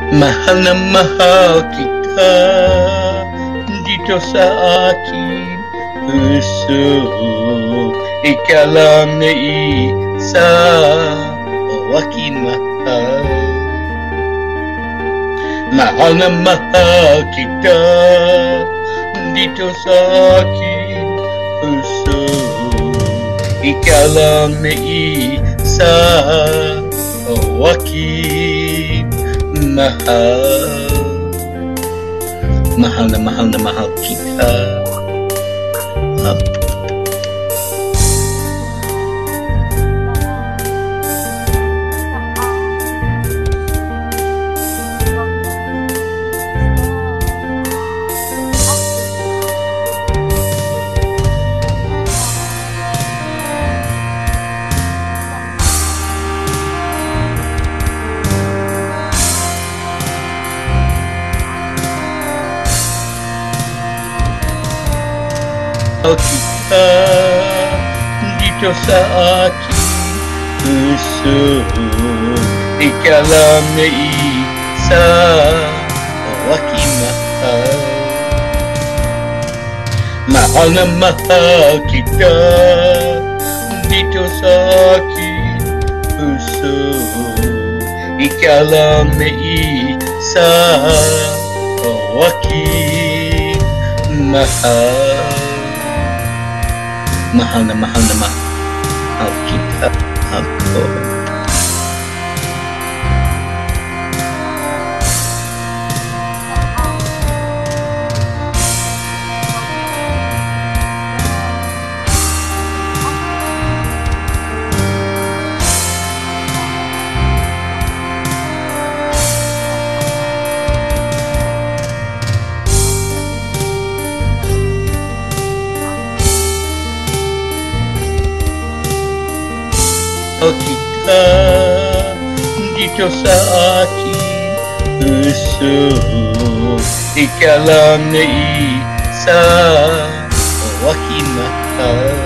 Mahal na mahal kita, dito sa aking puso. Ikaw lang na isa, o aking mahal. Mahal na mahal kita, dito sa aking puso. Ikaw lang na isa, o aking mahal. Mahal na mahal kita. Kita dito sa aking puso. Ikaw lang na isa, o aking mahal. Mahal na mahal kita, dito sa aking puso. Ikaw lang na isa, o aking mahal. Mahal na mahal kita ako. Kita dito sa aking puso. Ikaw lang na isa, o aking mahal.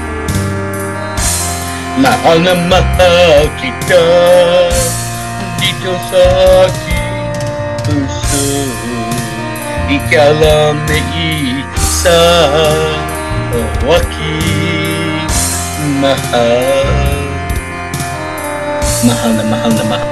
Mahal na mahal kita, dito sa aking puso. Ikaw lang na isa, o aking mahal. Mahal na mahal